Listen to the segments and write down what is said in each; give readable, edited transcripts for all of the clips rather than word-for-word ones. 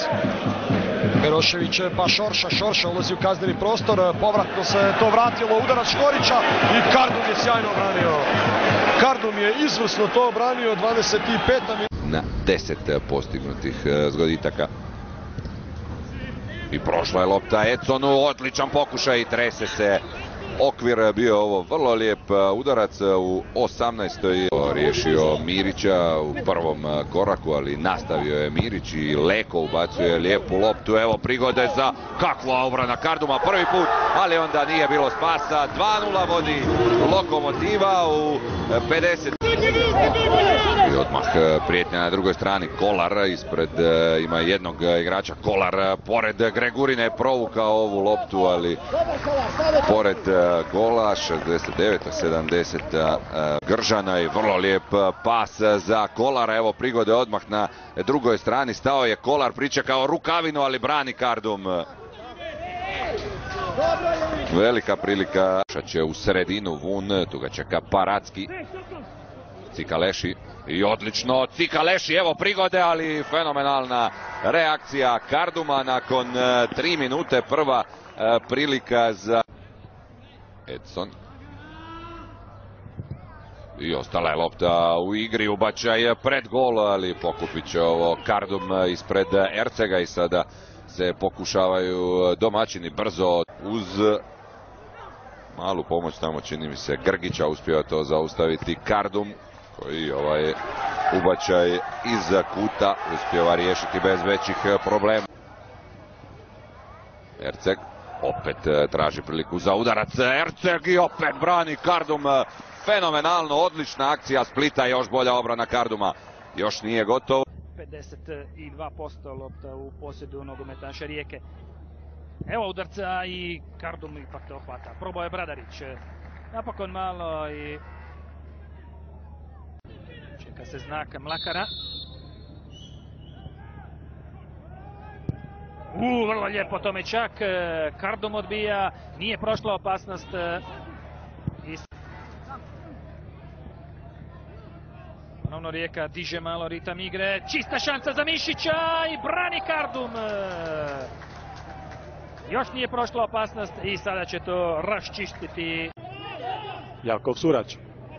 Perošević pa Šorša ulazi u kazneni prostor, povratno se to vratilo, udarac Škorića i Kardum je sjajno obranio. Kardum je izvrsno to obranio, 25. Na 10 postignutih zgoditaka. I prošla je lopta Edsonu, odličan pokušaj i trese se. Okvir bio ovo vrlo lijep udarac u 18. Riješio Mirića u prvom koraku, ali nastavio je Mirić i Leko ubacuje lijepu loptu. Evo prigode za kakva obrana Karduma prvi put, ali onda nije bilo spasa. 2:0 vodi Lokomotiva u 50. I odmah prijetnja na drugoj strani. Kolar ispred ima jednog igrača. Kolar pored Gregurine provukao ovu loptu, ali pored gola 69-70 Gržana i vrlo lijep pas za Kolara. Evo prigode odmah na drugoj strani. Stao je Kolar, pričekao rukavinu, ali brani Kardum. Velika prilika. Će u sredinu Vun, tu ga čeka Paracki. Cikaleši i odlično Cikaleši, evo prigode, ali fenomenalna reakcija Karduma nakon 3 minute. Prva prilika za Edson. I ostala je lopta u igri, ubačaj pred gol, ali pokupit će ovo Kardum ispred Ercega i sada se pokušavaju domaćini brzo uz malu pomoć tamo, čini mi se, Grgića, uspio to zaustaviti Kardum, koji ovaj ubačaj iz kuta uspijeva riješiti bez većih problema. Erceg opet traži priliku za udarac. Erceg i opet brani Kardum. Fenomenalno, odlična akcija Splita, još bolja obrana Karduma. Još nije gotovo. 52% lopta u posjedu nogometaša Rijeke. Evo udarca i Kardum ipak to hvata. Probao je Bradarić. Napokon malo i čeka se znak Mlakara. Vrlo lijepo tome čak. Kardum odbija. Nije prošla opasnost. Ponovno Rijeka diže malo ritam igre. Čista šansa za Mišića i brani Kardum. Još nije prošla opasnost i sada će to raščistiti Jakov Surać.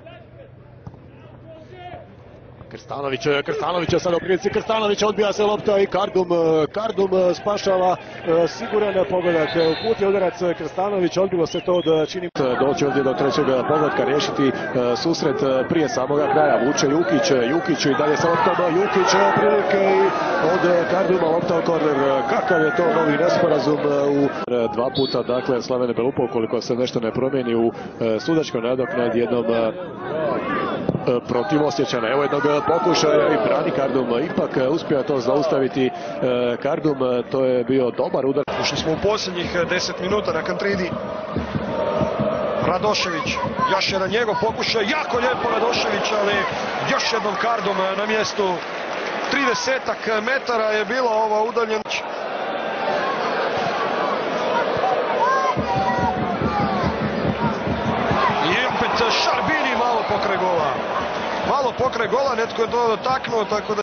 Krstanović je sada u prilici, Krstanović odbija se lopta i Kardum spašava siguran pogodak. U kut je udarac Krstanović, odbilo se to od čini doći ovdje do trećeg pogotka, riješiti susret prije samoga kraja. Vuče Jukić i dalje sa loptom, Jukić prilike i od Karduma lopta u korner. Kakav je to novi nesporazum u dva puta, dakle Slavene Belupo, ukoliko se nešto ne promijeni u sudačkoj nadoknadi jednom protiv Osječana. Evo jednog pokušaja i brani Kardum. Ipak uspio to zaustaviti Kardum. To je bio dobar udar. Ušli smo u posljednjih 10 minuta na Kantridi. Radošević, još jedan njegov pokušaj. Jako lijepo Radošević, ali još jednom Kardum na mjestu. 30 metara je bila ova udaljenost. I opet Šarbini malo pokraj gola. Malo pokraj gola, netko je to dotaknuo, tako da...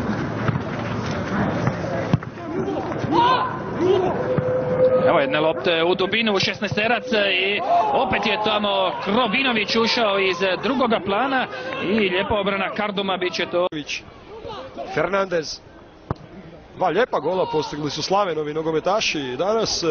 Evo jedne lopte u dubinu u 16-terac i opet je tamo Krobinović ušao iz drugoga plana i lijepa obrana Karduma, bit će to... Fernandez. Dva lijepa gola postigli su Slavenovi nogometaši danas.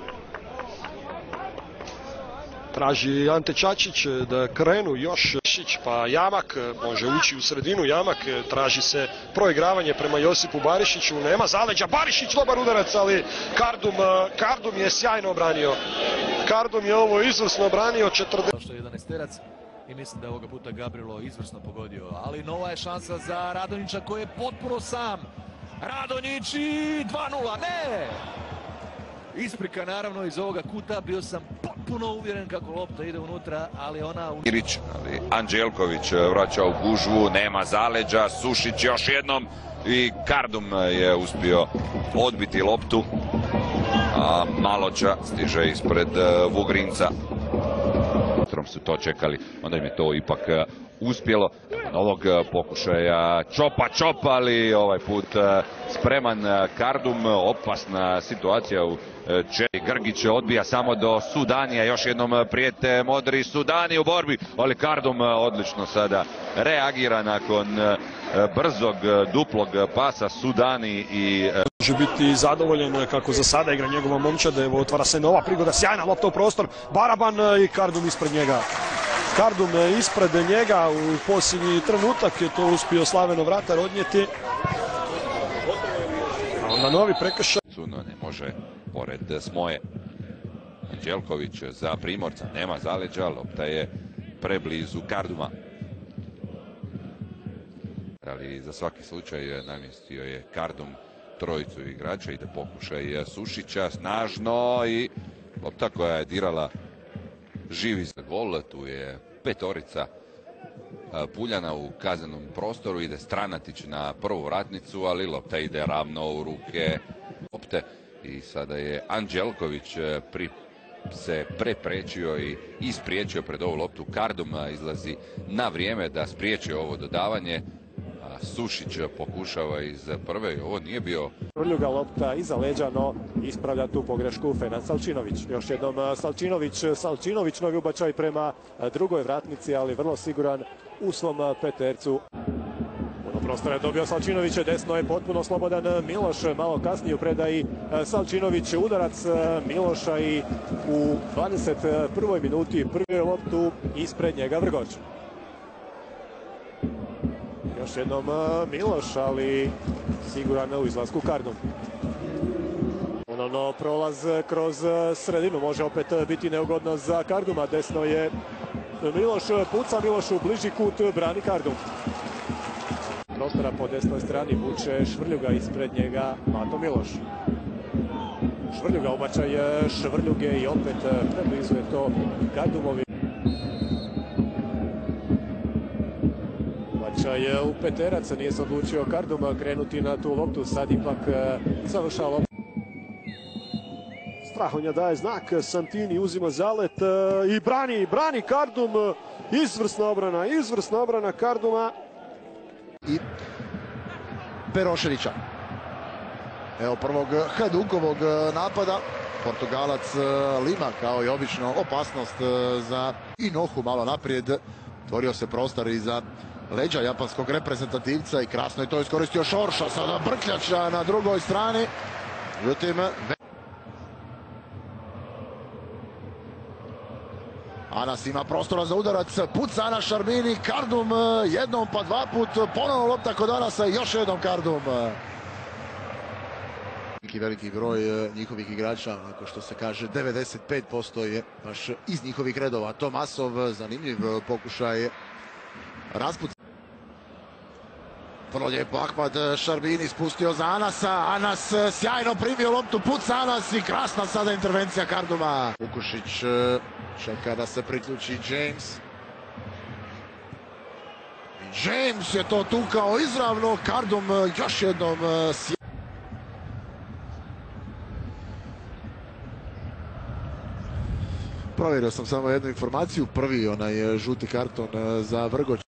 Traži Ante Čačić da krenu još pa Jamak može ući u sredinu. Jamak traži se proigravanje prema Josipu Barišiću. Nema zaleđa. Barišić dobar udarac, ali Kardum je sjajno obranio. Kardum je ovo izvrsno obranio. 11-terac i mislim da je ovoga puta Gabrilo izvrsno pogodio. Ali nova je šansa za Radonjića koji je potpuno sam. Radonjić i 2:0. Ne! Isprika naravno iz ovoga kuta, bio sam potpuno uvjeren kako lopta ide unutra, ali ona... Mirić, ali Anđelković vraća u gužvu, nema zaleđa, Sušić još jednom i Kardum je uspio odbiti loptu, a Maloča stiže ispred Vugrinca. Su to čekali, onda im je to ipak uspjelo. Nakon ovog pokušaja čopa, ali ovaj put spreman Kardum, opasna situacija u Grgić odbija samo do Sudanija, još jednom prijete modri Sudani u borbi, ali Kardum odlično sada reagira nakon brzog duplog pasa Sudani i može biti zadovoljen kako za sada igra njegova momčad. Evo otvara se nova prigoda, sjajna lopta u prostor, Baraban i Kardum ispred njega. Kardum ispred njega u posljednji trenutak je to uspio Slaveno vratar odnijeti. A onda novi prekršaj. No, ne može pored Smoje. Anđelković za Primorca, nema zaleđa, lopta je preblizu Karduma. Ali za svaki slučaj namjestio je Kardum trojicu igrača, ide pokušaj Sušića, snažno i lopta koja je dirala živi za gol, tu je petorica Puljana u kaznenom prostoru, ide Stranatić na prvu vratnicu, ali lopta ide ravno u ruke lopte i sada je Anđelković se preprečio i ispriječio pred ovu loptu. Kardum izlazi na vrijeme da spriječi ovo dodavanje. Sušić pokušava iz prve i ovo nije bio... Vrljuga lopta iza leđa, no ispravlja tu pogrešku Fenad Salčinović. Još jednom Salčinović novi ubačaj prema drugoj vratnici, ali vrlo siguran u svom petercu. Puno prostora je dobio Salčinović, desno je potpuno slobodan Miloš, malo kasnije u predaji Salčinović, udarac Miloša i u 21. minuti prvi loptu ispred njega Vrgoč. Još jednom Miloš, ali siguran u izlasku Kardum. Ponovno prolaz kroz sredinu, može opet biti neugodno za Karduma. Desno je Miloš, puca Miloš u bliži kut, brani Kardum. Prostora po desnoj strani vuče Švrljuga, ispred njega Mato Miloš. Švrljuga ubačaj Švrljuge i opet preblizu je to Kardumovi. Je u peterac, nije se odlučio Kardum krenuti na tu loptu, sad ipak završava loptu. Strahonja daje znak, Santini uzima zalet i brani Kardum, izvrsna obrana Karduma. I Peroševića. Evo prvog Hadukovog napada. Portugalac Lima kao i obično opasnost za Inohu malo naprijed. Tvorio se prostor i za leđa japanskog reprezentativca i krasno je to iskoristio Šorša, sada Brkljača na drugoj strani. Međutim, Anas ima prostora za udarac, puca Anas Šarbini, Kardum jednom pa dva put, ponovno lopta kod Anasa i još jednom Kardum. Veliki broj njihovih igrača, ako što se kaže 95% je baš iz njihovih redova. Tomasov, zanimljiv pokušaj rasput. Vrlo lijepo Ahmad Šarbini spustio za Anasa. Anas sjajno primio loptu, puca Anas i krasna sada intervencija Karduma. Vukušić čeka da se priključi James. James je to tukao izravno. Kardum još jednom Provjerio sam samo jednu informaciju. Prvi onaj žuti karton za Vrgoč.